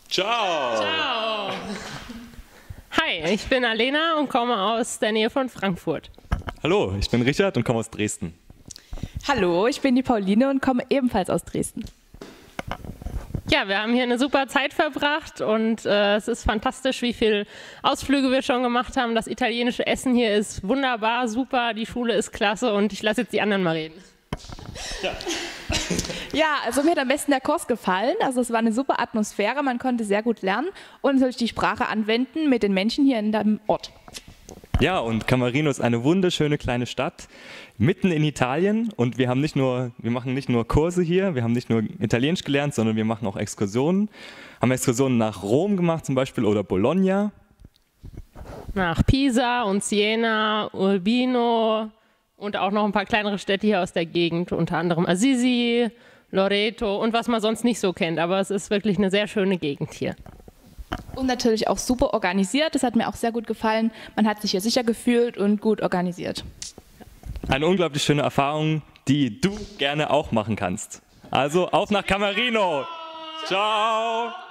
Ciao! Ciao! Hi, ich bin Alena und komme aus der Nähe von Frankfurt. Hallo, ich bin Richard und komme aus Dresden. Hallo, ich bin die Pauline und komme ebenfalls aus Dresden. Ja, wir haben hier eine super Zeit verbracht und es ist fantastisch, wie viele Ausflüge wir schon gemacht haben. Das italienische Essen hier ist wunderbar, super, die Schule ist klasse und ich lasse jetzt die anderen mal reden. Ja, also mir hat am besten der Kurs gefallen. Also es war eine super Atmosphäre, man konnte sehr gut lernen und natürlich die Sprache anwenden mit den Menschen hier in dem Ort. Ja, und Camarino ist eine wunderschöne kleine Stadt mitten in Italien und wir machen nicht nur Kurse hier, wir haben nicht nur Italienisch gelernt, sondern wir machen auch Exkursionen. Haben Exkursionen nach Rom gemacht zum Beispiel oder Bologna. Nach Pisa und Siena, Urbino und auch noch ein paar kleinere Städte hier aus der Gegend, unter anderem Assisi, Loreto und was man sonst nicht so kennt, aber es ist wirklich eine sehr schöne Gegend hier. Und natürlich auch super organisiert, das hat mir auch sehr gut gefallen. Man hat sich hier sicher gefühlt und gut organisiert. Eine unglaublich schöne Erfahrung, die du gerne auch machen kannst. Also auf nach Camarino! Ciao!